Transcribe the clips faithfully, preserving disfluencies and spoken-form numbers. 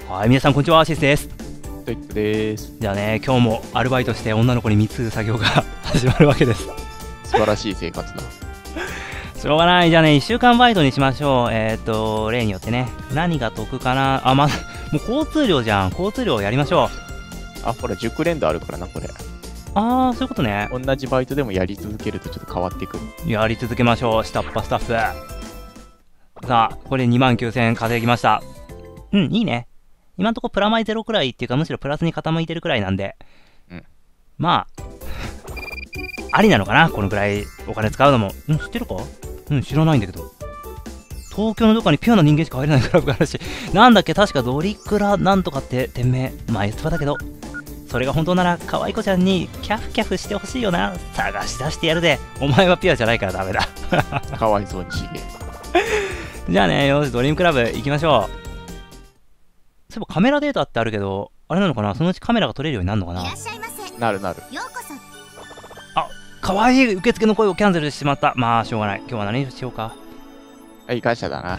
はい、皆さんこんにちは、シスです。 トイックです。 じゃあね、今日もアルバイトして女の子に貢ぐ作業が始まるわけです。 素晴らしい生活だ。 しょうがない。じゃあね、いっしゅうかんバイトにしましょう。えっ、ー、と、例によってね、何が得かな。あ、まず、もう交通量じゃん。交通量やりましょう。 あ、ほら、熟練度あるからな、これ。 あー、そういうことね。 同じバイトでもやり続けるとちょっと変わってくる。 やり続けましょう。下っ端スタッフ。さあ、これにまんきゅうせんえん稼ぎました。うん、いいね。今んとこプラマイゼロくらいっていうか、むしろプラスに傾いてるくらいなんで、 うん、 まあ、ありなのかな、このくらいお金使うのも。うん、知ってるか？うん、知らないんだけど。東京のどっかにピュアな人間しか入れないクラブがあるし、なんだっけ、確かドリクラなんとかって店名、まあ言ってだけど、それが本当なら可愛い子ちゃんにキャフキャフしてほしいよな。探し出してやるで。お前はピュアじゃないからダメだ。 かわいそうにしげ。 じゃあね、よし、ドリームクラブ行きましょう。そういえばカメラデータってあるけど、あれなのかな、そのうちカメラが撮れるようになるのかな。 なるなる。 ようこそ。あ、かわいい受付の声をキャンセルしてしまった。まあ、しょうがない。今日は何しようか。 はい、感謝だな。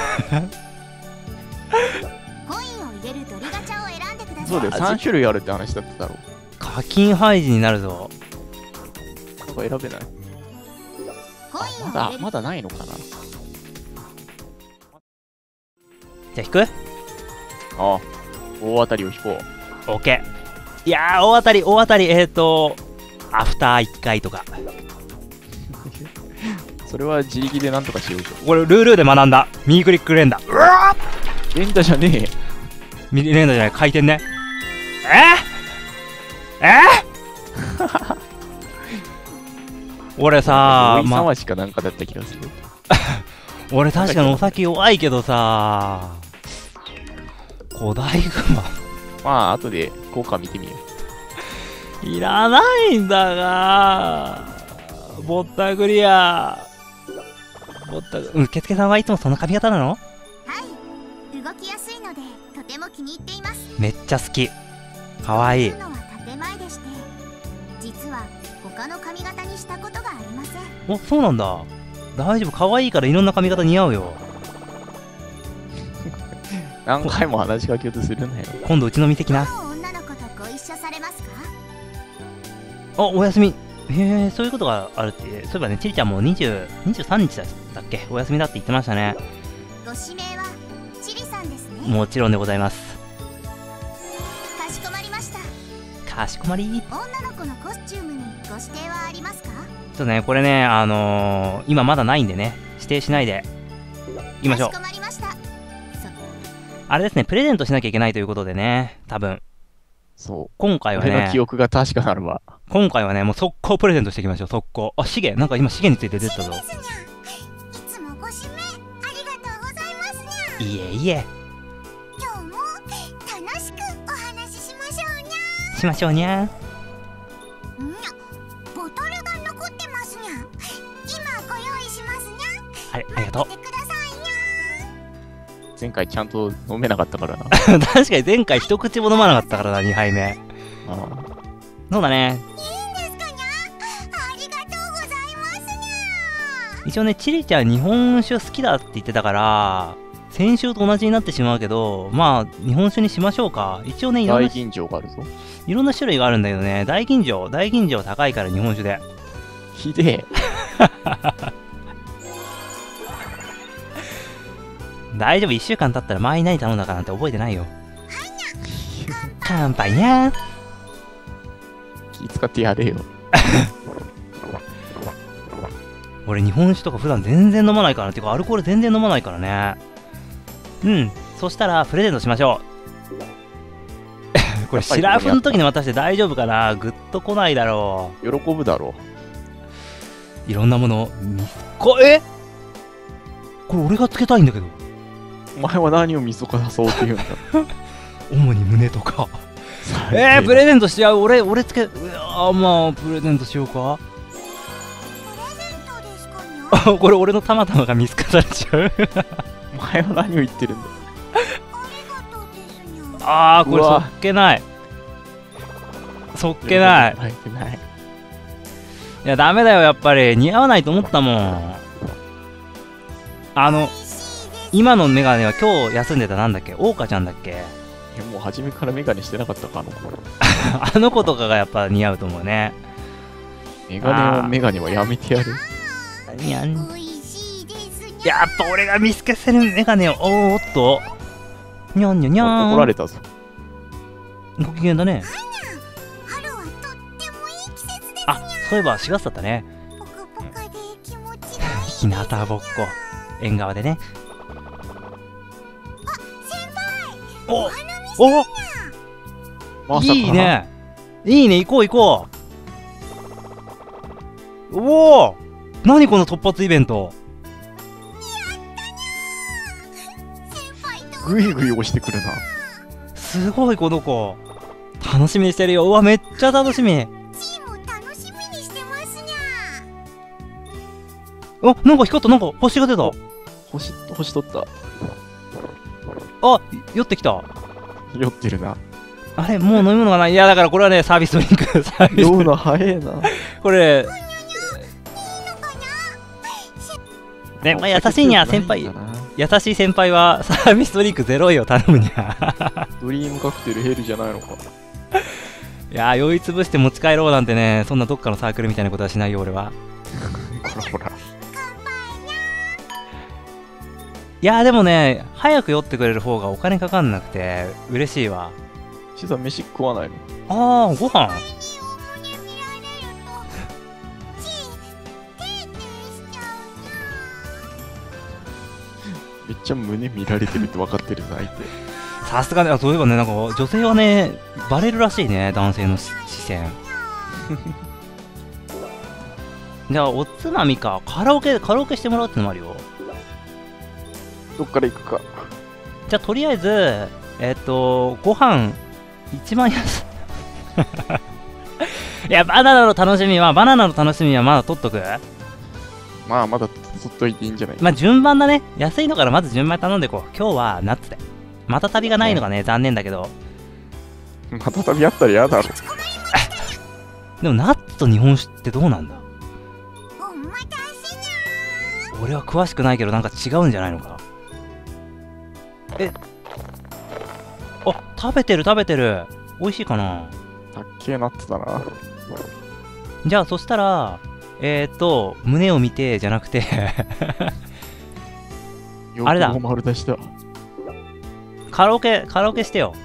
そうだよ、さん種類あるって話だっただろう。 課金廃寺になるぞ。 なんか選べない。まだ、まだないのかな。じゃあ引く？ ああ、大当たりを引こう。 オッケー。いやー、大当たり、大当たり、えーと、アフターいっかいとか。 それは自力でなんとかしようと。 これ、ルールで学んだ。右クリック連打。うわー連打じゃねえ。 右連打じゃない、回転ね。ええ俺さー、 まあ、しかなんかだった気がする。 俺確かにお酒弱いけどさー、古代熊。 まあ、後で効果見てみよう。いらないんだがー。ぼったくりやー。ぼったく、受付さんはいつもその髪型なの？はい。動きやすいので、とても気に入っています。めっちゃ好き。かわいい。お、そうなんだ。大丈夫、可愛いからいろんな髪型似合うよ。 何回も話しかけようとするなよ。 今度うちの店来な。あ、お休み。へえ、そういうことがあるって。そういえばね、ちりちゃんもにじゅう、にじゅうさんにちだっけ、お休みだって言ってましたね。ご指名はちりさんですね。もちろんでございます。かしこまりました。かしこまり。女の子のコスチュームにご指定はありますか？ちょっとね、これね、あのー、今まだないんでね、指定しないでいきましょう。あれですね、プレゼントしなきゃいけないということでね、多分。 そう。 今回はね、 俺の記憶が確かなるわ。 今回はね、もう速攻プレゼントしていきましょう、速攻。あ、シゲ、なんか今シゲについて出てたぞ。いつもご指名ありがとうございますにゃ。いえいえ。今日も楽しくお話ししましょうにゃ。しましょうにゃ。はい、ありがとう。 前回ちゃんと飲めなかったからな。 確かに前回一口も飲まなかったからな、にはいめ。ああ。そうだね。いいんですかにゃ。ありがとうございますにゃ。一応ね、チリちゃん日本酒好きだって言ってたから、先週と同じになってしまうけど、まあ、日本酒にしましょうか。一応ね、いろんな。 大吟醸があるぞ。 いろんな種類があるんだけどね、大吟醸、大吟醸高いから日本酒で。 ひでえ。 大丈夫、いっしゅうかん経ったら前に何頼んだかなんて覚えてないよ。乾杯にゃー。 気使ってやれよ。 俺日本酒とか普段全然飲まないから、てかアルコール全然飲まないからね。うん、そしたらプレゼントしましょう。これシラフの時に渡して大丈夫かな。グッと来ないだろう。喜ぶだろう。いろんなものこえこれ俺がつけたいんだけど。 お前は何をみそかそうって言うんだ。 主に胸とか。えー、プレゼントしちゃう。俺、俺つけ、あーまあ、プレゼントしようか。プレゼントですかにゃ。これ俺のたまたまが見つかられちゃう。 お前は何を言ってるんだ。 あー、これそっけない。そっけない。いや、ダメだよ、やっぱり。似合わないと思ったもん。あの、今のメガネは今日休んでたなんだっけ、桜花ちゃんだっけ。 やもう初めからメガネしてなかったか、あの子。 あの子とかがやっぱ似合うと思うね。 メガネをメガネはやめてやる。 にゃん。やっぱ俺が見透かせるメガネを。おーっと。にゃんにゃんにゃん。 怒られたぞ。 ご機嫌だね。あ、そういえばしがつだったね。日向ぼっこ。縁側でね。おおまさかいいね。いいね、行こう行こう。おお、何この突発イベント。 グイグイ押してくるな。 すごいこの子。楽しみにしてるよ。うわ、めっちゃ楽しみ。あ、なんか光った、なんか星が出た。 星星取った。 あ、酔ってきた。 酔ってるな。 あれ、もう飲み物がない。いや、だからこれはね、サービスドリンク。サービス酔うの早えな。 これね、まあ、優しいにゃ、先輩。優しい先輩はサービスドリンクゼロイを頼むにゃ。 ドリームカクテルヘルじゃないのか。 いやー、酔いつぶして持ち帰ろうなんてね、そんなどっかのサークルみたいなことはしないよ、俺は。 ほらほら。 いやー、でもね、早く酔ってくれる方がお金かかんなくて嬉しいわ。 シさん飯食わないの？ あー、ご飯めっちゃ胸見られてるって分かってるな、相手。 さすがね、あ、そういえばね、なんか女性はね、バレるらしいね、男性の視線。じゃあ、おつまみか。カラオケ、カラオケしてもらうってのもあるよ。 どっから行くか。 じゃあ、とりあえず、えっと、ご飯、一番安い。いや、バナナの楽しみは、バナナの楽しみはまだ取っとく？ まあ、まだ取っといていいんじゃない？ まあ、順番だね。安いのからまず順番頼んでいこう。今日はナッツで。また旅がないのがね、ね、残念だけど。 また旅あったら嫌だろ。 でも、ナッツと日本酒ってどうなんだ？俺は詳しくないけど、なんか違うんじゃないのか。え、あ、食べてる食べてる。美味しいかな。 たっけえナッツだな。 じゃあそしたらえー、っと胸を見てじゃなくてあれだ、 丸出しだ。 カラオケカラオケしてよ。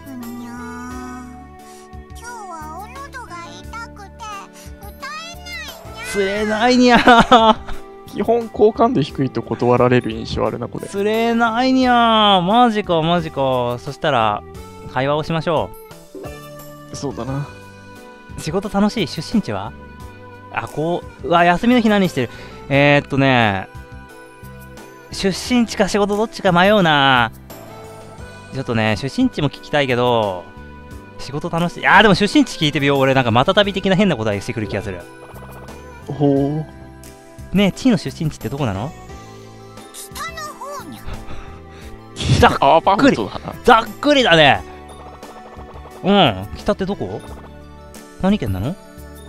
釣れないにゃー。 基本好感度低いと断られる印象あるな、これ。 釣れないにゃー。マジかマジか。そしたら会話をしましょう。そうだな。 仕事楽しい？出身地は？あ、こう、うわ、休みの日何してる？えー、っとね、出身地か仕事どっちか迷うな。ちょっとね、出身地も聞きたいけど、仕事楽しい。あー、でも出身地聞いてみよう。俺なんかまた旅的な変な答えしてくる気がする。 ほう。 ねえ、地の出身地ってどこなの？ 北の方に。 ざっくりざっくりだね。うん、北ってどこ？何県なの？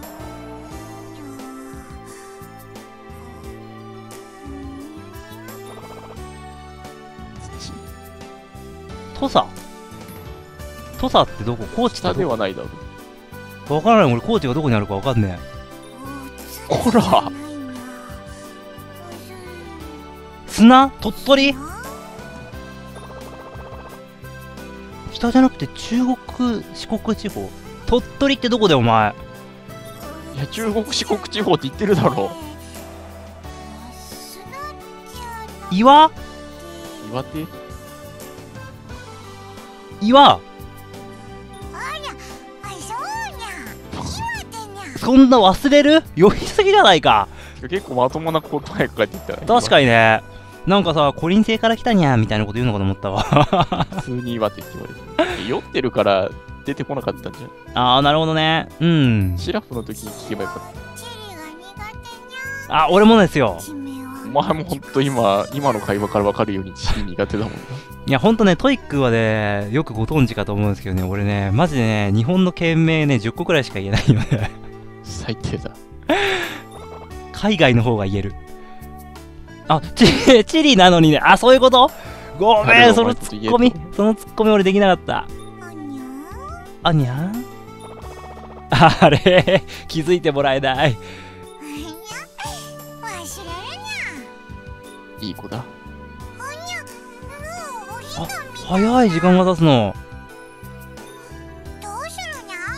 土佐土佐ってどこ？高知ってどこ？ 北ではないだろう。わからない。俺高知がどこにあるかわかんねえ。 ほら砂？鳥取？北じゃなくて中国四国地方？鳥取ってどこだよお前。 いや、中国四国地方って言ってるだろ。 岩？ 岩手？ 岩？そんな忘れる？酔いすぎじゃないか。 結構まともな答え書いてたら。 確かにね。なんかさ、コリン星から来たにゃーみたいなこと言うのかと思ったわ。 普通に岩手って言われて。酔ってるから出てこなかったんじゃん。 ああ、なるほどね。うん。 シラフの時に聞けばよかった。あ、俺もですよ。 お前もほんと今、今の会話から分かるように地理苦手だもんな。 いや、ほんとね、トイックはね、よくご存知かと思うんですけどね、俺ね、マジでね、日本の県名ね、じゅっこくらいしか言えないよね。 最低だ。 海外の方が言える。あ、チ, チリなのにね、あ、そういうこと？ごめん、そのツッコミ、そのツッコミ俺できなかった。 あにゃん。あれ気づいてもらえない。 いい子だ。 あ、早い時間が経つの。 どうするにゃ。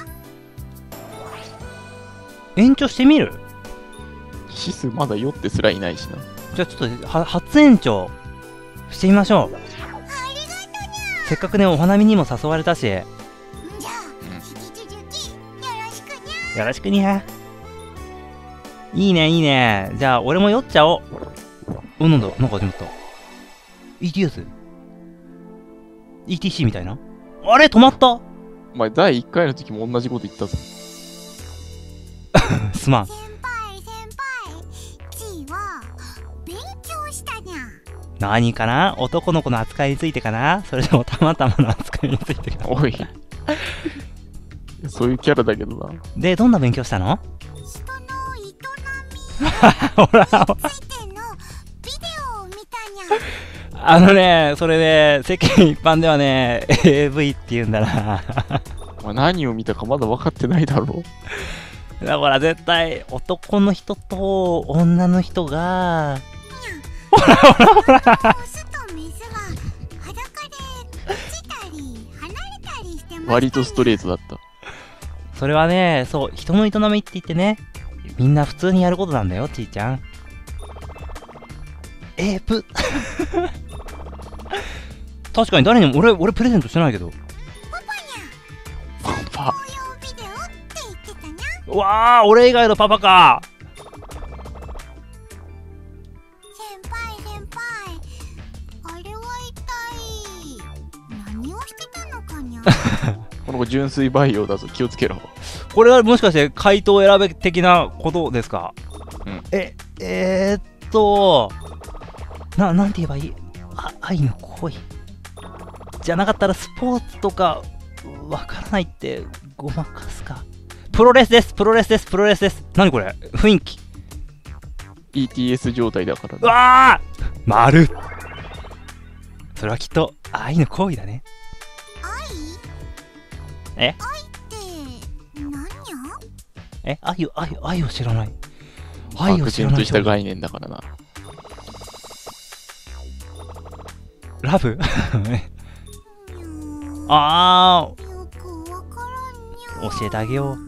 延長してみる？ シスまだ酔ってすらいないしな。 じゃあちょっとは初延長してみましょう。せっかくねお花見にも誘われたし。じゃあ引き続きよろしくにゃ。よろしくにゃ。いいねいいね。じゃあ俺も酔っちゃおう。お、なんだなんか始まった。 イーティーエス？ イーティーシー みたいな。あれ止まった。お前だいいっかいの時も同じこと言ったぞ。 すまん。 先輩先輩、ちーは勉強したにゃ。 何かな、男の子の扱いについてかな、それともたまたまの扱いについてかな。 おいそういうキャラだけどな。 でどんな勉強したの？ 人の営みほらついてのビデオを見たにゃ。 あのね、それね、世間一般ではね エーブイ って言うんだな。 まあ何を見たかまだ分かってないだろう。だから絶対男の人と女の人がほらほらほらオスとメスは裸でくっついたり離れたりしてます。 割とストレートだった。 それはね、そう人の営みって言ってね、みんな普通にやることなんだよ、ちーちゃん。えー、ぷ確かに誰にも俺俺プレゼントしてないけど。 パパにゃ。 パパ。 紅葉ビデオって言ってたにゃ。 うわあ、俺以外のパパか。 先輩先輩、あれは一体何をしてたのかにゃ。 この子純粋培養だぞ、気をつけろ。 これはもしかして回答選べ的なことですか？ うん。 ええー、っとな、なんて言えばいい？あ、愛の恋じゃなかったらスポーツとかわからないってごまかすか。プロレスですプロレスですプロレスです。何これ雰囲気イーティーエス 状態だからね。 うわあ丸。それはきっと愛の恋だね。 愛？ え？ 愛って何にゃ？ え、愛を愛愛を知らない。愛を知らない。 漠然とした概念だからな。 ラブああ、 よくわからんにゃ。 教えてあげよう。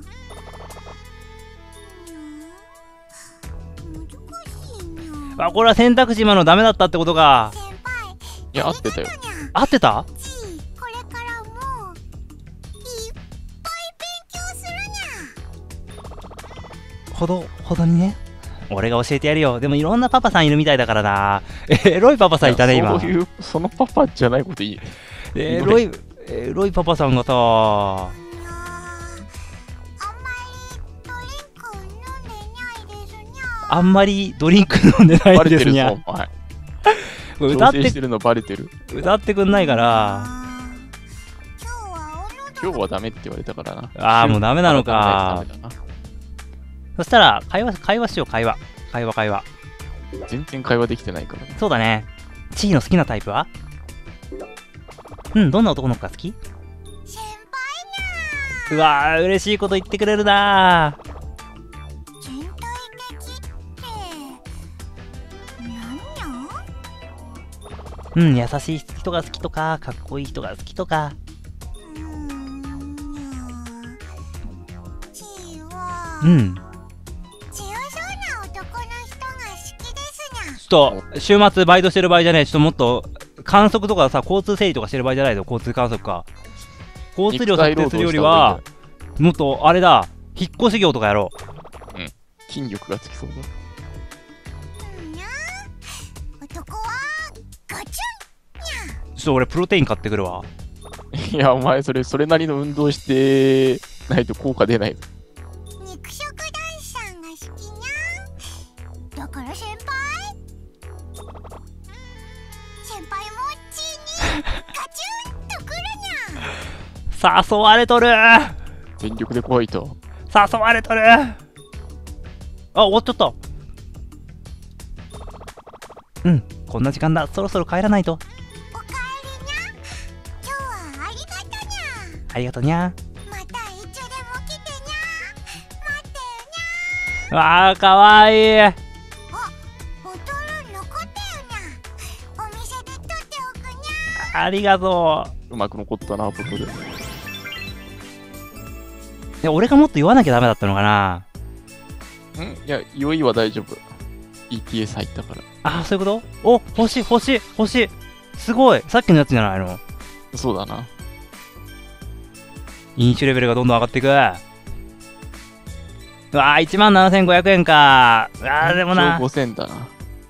難しいにゃ。 あ、これは選択肢今のダメだったってことか。 先輩、 いや合ってたよ。 合ってた？ ちーこれからもいっぱい勉強するにゃ。 ほどほどにね。俺が教えてやるよ。でもいろんなパパさんいるみたいだからな。エロいパパさんいたね今。 そういうそのパパじゃないこといい。 エロいエロいパパさんがさ。 あんまりドリンク飲んでないですにゃ。 あんまりドリンク飲んでないですにゃ。 バレてるぞお前。 歌って調整してるのバレてる。 歌ってくんないから。 今日は今日はダメって言われたからな。 ああもうダメなのか。 ダメだな。 そしたら会話会話しよう会話会話会話。 全然会話できてないからね。 そうだね。チーの好きなタイプは？うん、どんな男の子が好き？ 先うわー嬉しいこと言ってくれるなー。 輩にゃ。全体的って何にゃ？ うん、優しい人が好きとかかっこいい人が好きとか。 うーんにゃ。ちーはうん強そうな男の人が好きですにゃ。 ちょっと週末バイトしてる場合じゃねえ。ちょっともっと観測とかさ、交通整理とかしてる場合じゃないぞ。交通観測か交通量測定するよりはもっとあれだ、引っ越し業とかやろう。うん、筋力がつきそうだ。 うんにゃ。男はガチュンにゃ。 ちょっと俺プロテイン買ってくるわ。 いやお前それそれなりの運動してないと効果出ない。 肉食男子さんが好きにゃ。だから先輩先輩もちーにガチュンとくるにゃ。 誘われとるー。 全力で来いと。 誘われとるー。あ、終わっちゃった。うん、こんな時間だ。そろそろ帰らないと。 おかえりにゃ。今日はありがとにゃ。 ありがとうにゃ。 まわあ、かわいい。 あ、ボトル残ったよな。お店で取っておくにゃ。 ありがとうまく残ったな、ボトル。 う。いや、俺がもっと言わなきゃダメだったのかな。 んいや、酔いは大丈夫。イーティーエス 入ったから。 ああ、そういうこと？お、欲しい、欲しい、欲しい。すごい。さっきのやつじゃないの。 そうだな。 飲酒レベルがどんどん上がっていく。うわー、いちまんななせんごひゃくえんか。うわー、でもな。 ごせんだな。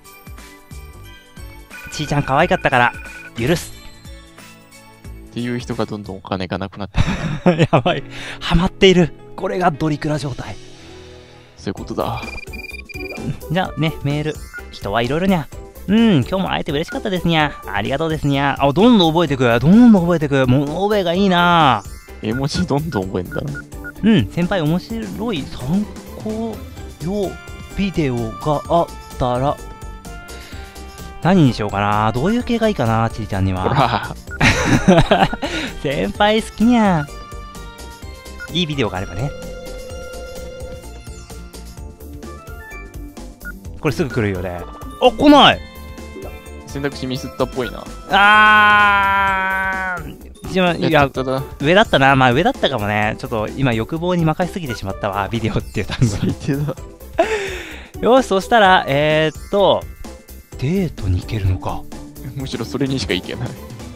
ちーちゃん可愛かったから、許す。 っていう人がどんどんお金がなくなってやばい。ハマっている。これがドリクラ状態。 そういうことだ。 じゃあね、メール。人はいろいろにゃ。うん、今日も会えて嬉しかったですにゃ。ありがとうですにゃ。あ、どんどん覚えてく。どんどん覚えてく。物覚えがいいな。 絵文字どんどん覚えんだな。 うん、先輩面白い参考用ビデオがあったら、何にしようかな。どういう系がいいかな、ちーちゃんには。 ほら。 先輩好きにゃ。いいビデオがあればね。これすぐ来るよね。あ、来ない。 選択肢ミスったっぽいな。 あー。いや、 やっちゃったな。 上だったな。まあ上だったかもね。ちょっと今欲望に任せすぎてしまったわ。ビデオっていう単語に。 最低だ。 よし、そしたら、えー、っと、デートに行けるのか。 むしろそれにしか行けない。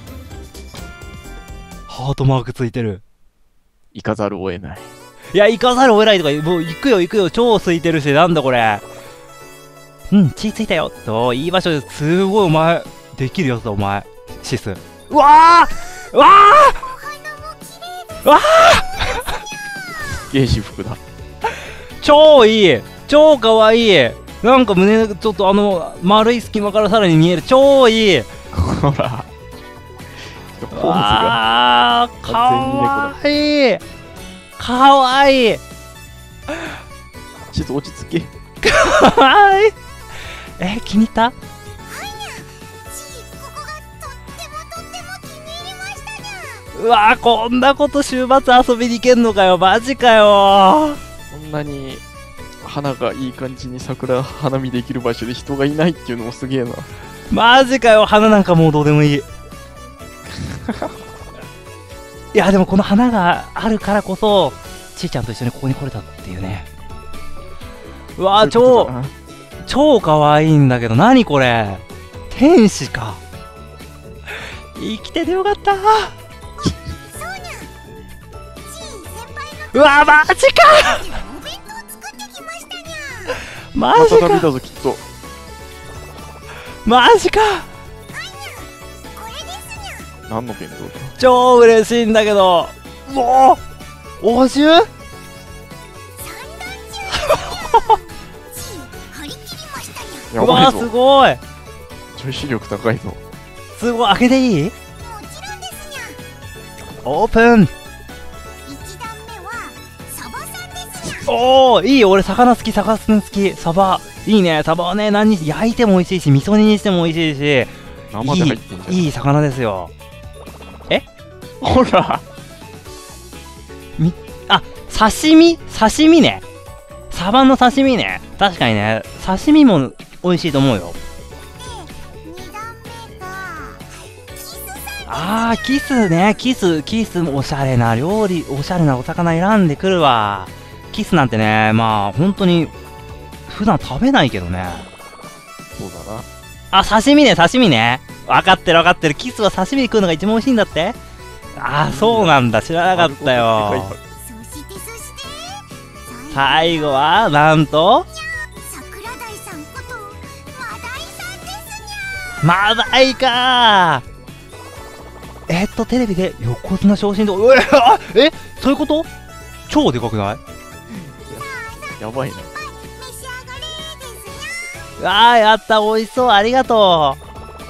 ハートマークついてる。 行かざるを得ない。 いや、行かざるを得ないとか、もう行くよ行くよ。超空いてるし、なんだこれ。うん、血ついたよ。と、いい場所です。すごいお前、できるよ、お前。シス。うわーうわーうわーゲージ服だ。 超いい超かわいい。なんか胸、ちょっとあの、丸い隙間からさらに見える。超いい。 ほら。ポーズが。 あー、かわいい。かわいい。 ちょっと落ち着け。 かわいい。え、気に入った？ はいにゃ。ちー、ここがとってもとっても気に入りましたにゃ。 うわー、こんなこと週末遊びに行けんのかよ。マジかよ。 こんなに花がいい感じに桜花見できる場所で人がいないっていうのもすげえな。 マジかよ。花なんかもうどうでもいい。いや、でもこの花があるからこそ、ちーちゃんと一緒にここに来れたっていうね。うわー、超、超かわいいんだけど、何これ。天使か。生きててよかった。 そうにゃ。ちー、先輩のうわー、マジか。 お弁当作ってきましたにゃ。 マジか。 また旅だぞきっと。 マジか。 これですにゃ。 何の弁当だ。 超嬉しいんだけど。もうお重三段重ちー、張り切りましたにゃ。 やばいうわー、すぞ。 ごい。 女子力高いぞ。 すごい。開けていい？ もちろんですにゃ。 オープン。 一段目はサバさんですにゃ。 おお、いいよ。俺魚好き、魚好き。サバいいね。サバはね、何に焼いても美味しいし、味噌煮にしても美味しいし、 生で入ってんじゃん。 いいいい魚ですよ。 ほら。 あ、刺身刺身ね。サバの刺身ね。確かにね、刺身も美味しいと思うよ。 で、二段目がキスさん。 あー、キスね。キス、キスもおしゃれな料理、おしゃれなお魚選んでくるわ。キスなんてね、まあ、本当に、普段食べないけどね。 そうだな。 あ、刺身ね、刺身ね。分かってる分かってる。キスは刺身で食うのが一番美味しいんだって。あー、そうなんだ。知らなかったよ。 そしてそして最後は、なんと、 桜大さんことマダイさんですにゃ。 マダイかー。えっと、テレビで横綱昇進と、うえあえそういうこと？超でかくない？ やばいな。 召し上がれですにあー、やった、美味しそう、ありがと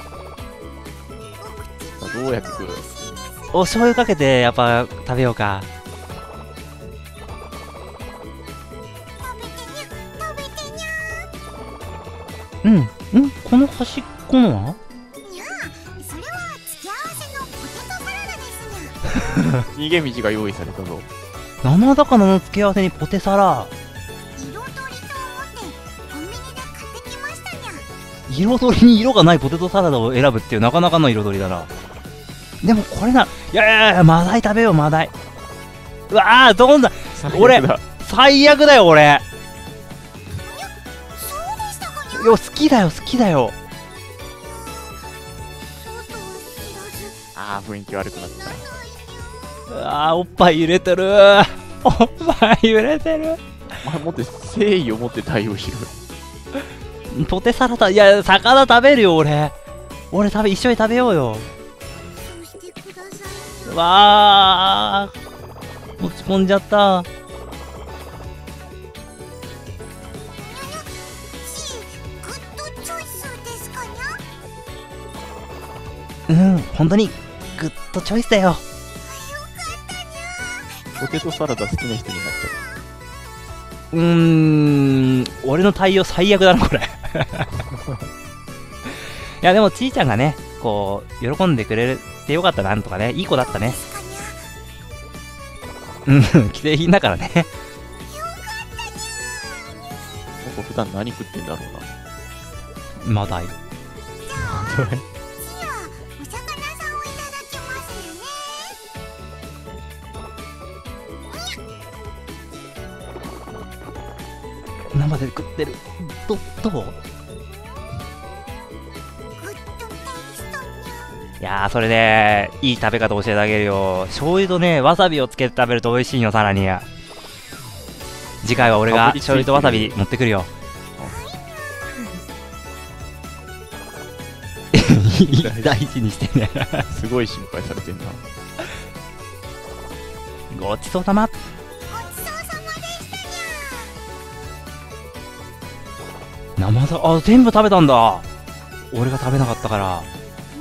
どうやって食う？ ゃ。 う。お醤油かけて、やっぱ、食べようか。 食べてにゃ、食べてにゃ。 うん、んこの端っこのは？ にゃあ、それは付け合わせのポテトサラダですにゃ。 逃げ道が用意されたぞ。 生魚の付け合わせにポテサラ。 彩りと彩りに色がないポテトサラダを選ぶっていうなかなかの彩りだな。でもこれな、いやいやいや、マダイ食べよう、マダイ。うわー、どんな、俺、最悪だよ、俺。いや、好きだよ、好きだよ。 あー、雰囲気悪くなった。 うわー、おっぱい揺れてるー。おっぱい揺れてる。 お前もって誠意を持って対応しろ。 ポテサラダ、いや、魚食べるよ、俺。俺食べ、一緒に食べようよ。うわー、落ち込んじゃった。うん、本当にグッドチョイスだよ。 ポテトサラダ好きな人になっちゃう。うーん、俺の対応最悪だな、これ。いや、でも、ちーちゃんがね、こう、喜んでくれてよかったな、なんとかね、いい子だったね。うん、既製品だからね。 僕普段何食ってんだろうな。マダイ。生で食ってる。ど、どう？いやー、それで、いい食べ方教えてあげるよ。醤油とね、わさびをつけて食べると美味しいよ、さらに。次回は俺が醤油とわさび持ってくるよ。大事にしてね。 すごい心配されてんな。 ごちそうさま。生だ、あ、全部食べたんだ。俺が食べなかったから。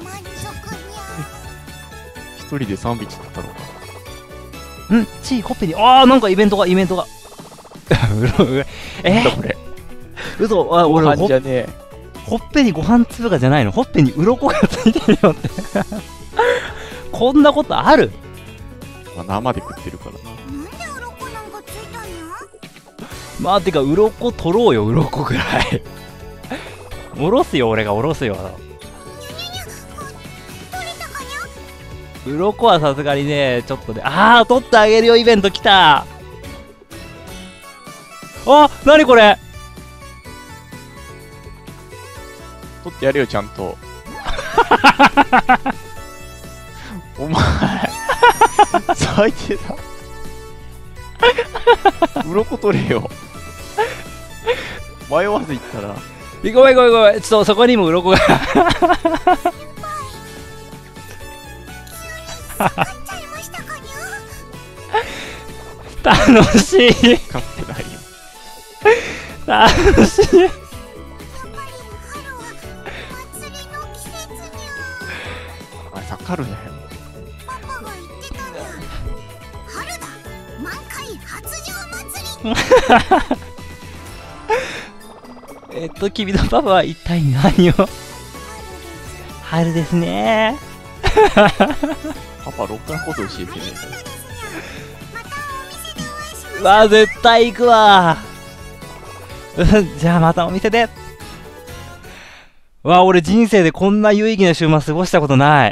一人でさん匹だったのか。 ん、チー、ほっぺに、あー、なんかイベントが、イベントが。えー、これ。嘘、あ、俺、 じゃねえ。 ほっぺにご飯粒がじゃないの。ほっぺに鱗がついてるよって。こんなことある？ まあ、生で食ってるからな。 なんで鱗なんかついたの？ まあ、てか、鱗取ろうよ、鱗ぐらい。おろすよ、俺がおろすよ。鱗はさすがにね、ちょっとね、あー、取ってあげるよ、イベント来た。あ、なにこれ。 取ってやるよ、ちゃんと。お前、最低だ。鱗取れよ。迷わず行ったら。 ごめんごめんごめん、ちょっとそこにも鱗が。楽しい。 カップないよ。 楽しい。 あれ、かるね。 パパが言ってたんだ。春だ。満開発情祭り。 えっと、君のパパは一体何を？春ですね。 パパ、ろっかんほど教えてね。 わあ、絶対行くわ。じゃあまたお店で。わあ、俺人生でこんな有意義な週末過ごしたことない。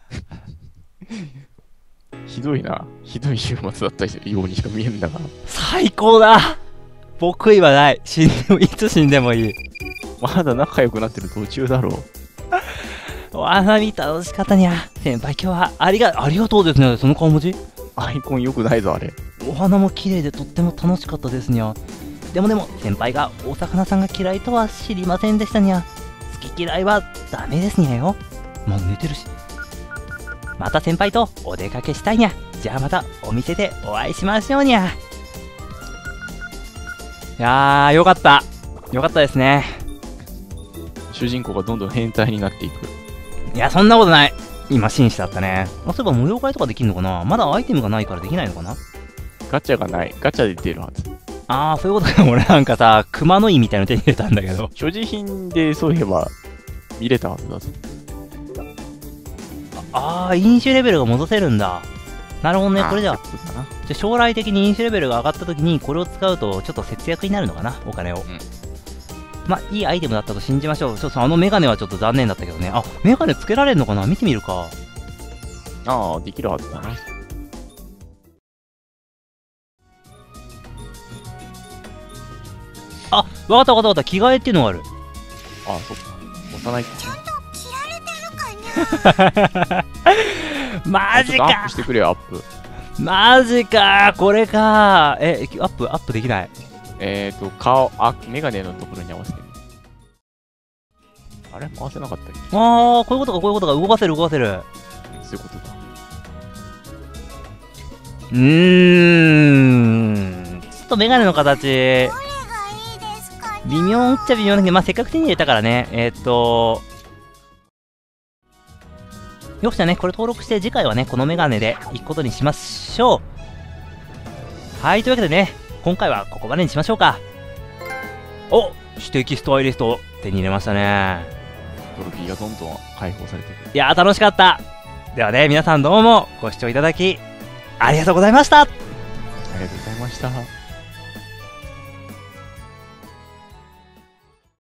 ひどいな。ひどい週末だったようにしか見えんだが。 最高だ。僕はない。死んでもいつ死んでもいい。 まだ仲良くなってる途中だろう。 お花見楽しかったにゃ。先輩今日はありが、ありがとうですね。その顔文字アイコン良くないぞ、あれ。 お花も綺麗でとっても楽しかったですにゃ。でもでも、先輩がお魚さんが嫌いとは知りませんでしたにゃ。好き嫌いはダメですにゃよ。もう寝てるし。また先輩とお出かけしたいにゃ。じゃあまたお店でお会いしましょうにゃ。いやー、よかった。よかったですね。 主人公がどんどん変態になっていく。 いや、そんなことない。今、紳士だったね。あ、そういえば模様替えとかできるのかな。まだアイテムがないからできないのかな。 ガチャがない。ガチャで出るはず。 あー、そういうことか。俺なんかさ、熊の井みたいなの手に入れたんだけど。 所持品でそういえば、見れたはずだぞ。 あー、飲酒レベルが戻せるんだ。なるほどね。これじゃあ、じゃ将来的に飲酒レベルが上がった時にこれを使うとちょっと節約になるのかな、お金を。うん、 まあ、いいアイテムだったと信じましょう。ちょっとあのメガネはちょっと残念だったけどね。あ、メガネつけられるのかな、見てみるか。 ああ、できるはずだな。 あ、わかったわかったわかった。着替えっていうのがある。 ああ、そっか。押さないと。 ちゃんと着られてるかなマジか。 アップしてくれよ、アップ。 マジか、これか。え、アップ、アップできない。 えーと、顔、あ、メガネのところに合わせて。あれ回せなかったっけ？ あー、こういうことか、こういうことか。動かせる、動かせる。 そういうことだ。 うーん。ちょっとメガネの形、 どれがいいですかね。 微妙っちゃ微妙だけど、まあ、せっかく手に入れたからね。えー、っと、よっしゃね、これ登録して次回はね、このメガネで行くことにしましょう。はい、というわけでね、今回はここまでにしましょうか。お、指摘スタイリスト手に入れましたね。 トロフィーがどんどん解放されていく。 いやー、楽しかった。ではね、皆さんどうもご視聴いただきありがとうございました。 ありがとうございました。